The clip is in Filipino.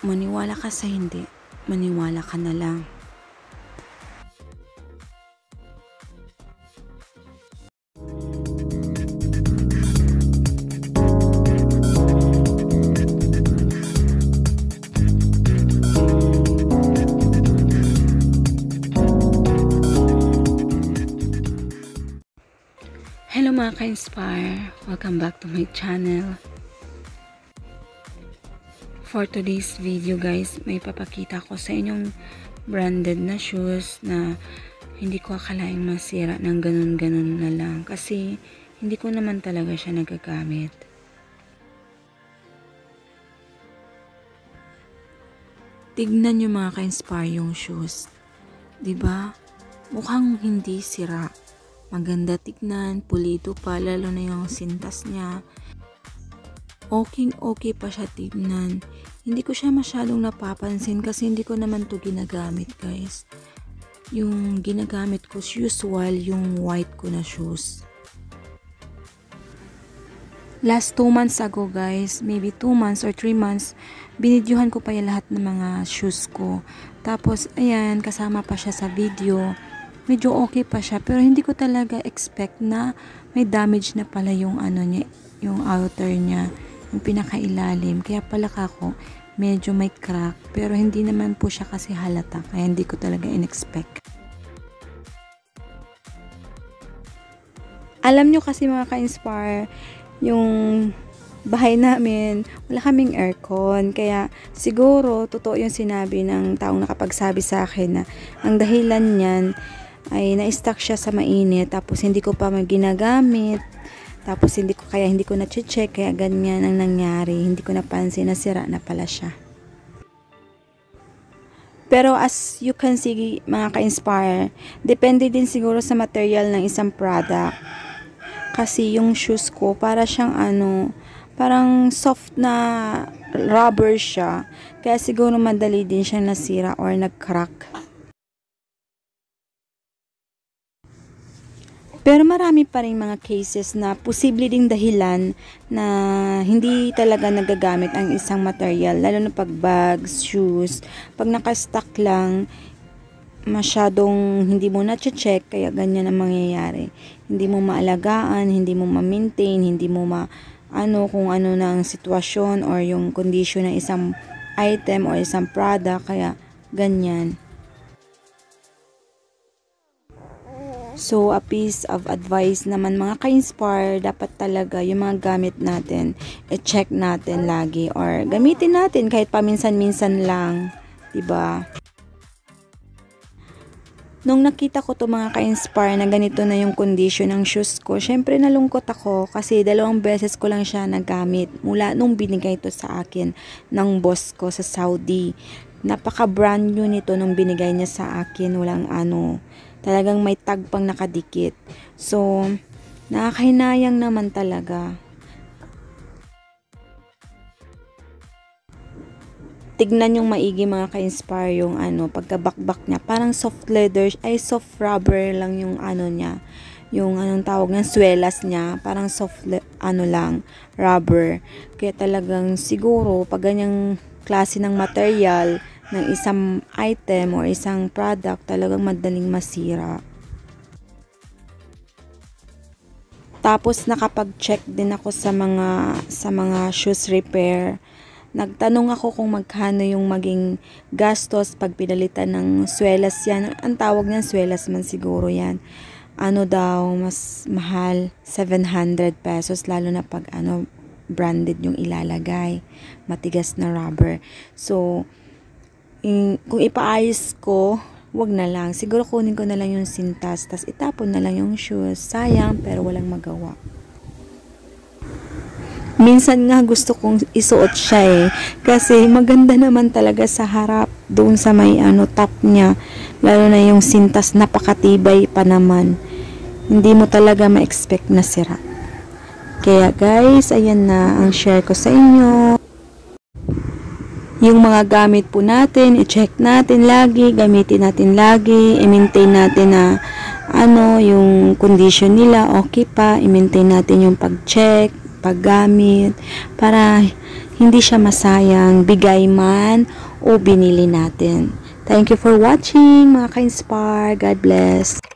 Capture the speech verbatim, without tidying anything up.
Maniwala ka sa hindi, maniwala ka na lang. Hello mga ka-inspire! Welcome back to my channel. For today's video guys, may papakita ko sa inyong branded na shoes na hindi ko akalaing masira ng ganun-ganun na lang. Kasi hindi ko naman talaga siya nagagamit. Tignan nyo mga ka-inspire yung shoes. Diba? Mukhang hindi sira. Maganda tignan, pulido pa, lalo na yung sintas niya. Okay, okay pa siya tignan. Hindi ko siya masyadong napapansin kasi hindi ko naman to ginagamit guys. Yung ginagamit ko usual yung white ko na shoes. Last two months ago guys, maybe two months or three months, binidyuhan ko pa yung lahat ng mga shoes ko. Tapos ayan, kasama pa siya sa video. Medyo okay pa siya pero hindi ko talaga expect na may damage na pala yung ano niya, yung outer niya, yung pinakailalim. Kaya pala kako medyo may crack pero hindi naman po siya kasi halata kaya hindi ko talaga in-expect. Alam nyo kasi mga ka-inspire, yung bahay namin, wala kaming aircon. Kaya siguro totoo yung sinabi ng taong nakapagsabi sa akin na ang dahilan niyan ay na-stuck siya sa mainit tapos hindi ko pa ginagamit, tapos hindi ko kaya hindi ko na-check kaya ganyan ang nangyari, hindi ko napansin na sira na pala siya. Pero as you can see mga ka-inspire, depende din siguro sa material ng isang product. Kasi yung shoes ko para siyang ano, parang soft na rubber siya, kaya siguro madali din siya nasira or nag-crack. Pero marami pa rin mga cases na posible ding dahilan na hindi talaga nagagamit ang isang material. Lalo na pag bags, shoes, pag nakastock lang, masyadong hindi mo na-check, kaya ganyan ang mangyayari. Hindi mo maalagaan, hindi mo ma-maintain, hindi mo ma ano kung ano na ang sitwasyon or yung condition ng isang item or isang product, kaya ganyan. So, a piece of advice naman mga ka-inspire, dapat talaga yung mga gamit natin, i-check natin lagi or gamitin natin kahit paminsan-minsan lang, diba? Nung nakita ko to mga ka-inspire na ganito na yung condition ng shoes ko, syempre nalungkot ako kasi dalawang beses ko lang siya nagamit mula nung binigay to sa akin ng boss ko sa Saudi. Napaka brand new nito nung binigay niya sa akin, walang ano, talagang may tag pang nakadikit. So, nakakahinayang naman talaga. Tignan yung maigi mga ka-inspire yung ano, pagkabakbak niya. Parang soft leather, ay soft rubber lang yung ano niya. Yung anong tawag ng swelas niya. Parang soft ano lang, rubber. Kaya talagang siguro, pag ganyang klase ng material, ng isang item or isang product, talagang madaling masira. Tapos nakapag-check din ako sa mga sa mga shoes repair. Nagtanong ako kung magkano yung maging gastos pag pinalitan ng swelas yan. Ang tawag niyan swelas man siguro yan. Ano daw, mas mahal, seven hundred pesos, lalo na pag ano branded yung ilalagay. Matigas na rubber. So, In, kung ipaayos ko, wag na lang. Siguro kunin ko na lang yung sintas, tas itapon na lang yung shoes. Sayang, pero walang magawa. Minsan nga gusto kong isuot siya eh. Kasi maganda naman talaga sa harap, doon sa may ano, top niya. Lalo na yung sintas, napakatibay pa naman. Hindi mo talaga ma-expect na sira. Kaya guys, ayan na ang share ko sa inyo. Yung mga gamit po natin, i-check natin lagi, gamitin natin lagi, i-maintain natin na ano, yung condition nila, okay pa, i-maintain natin yung pag-check, paggamit para hindi siya masayang, bigay man o binili natin. Thank you for watching mga ka-inspire. God bless.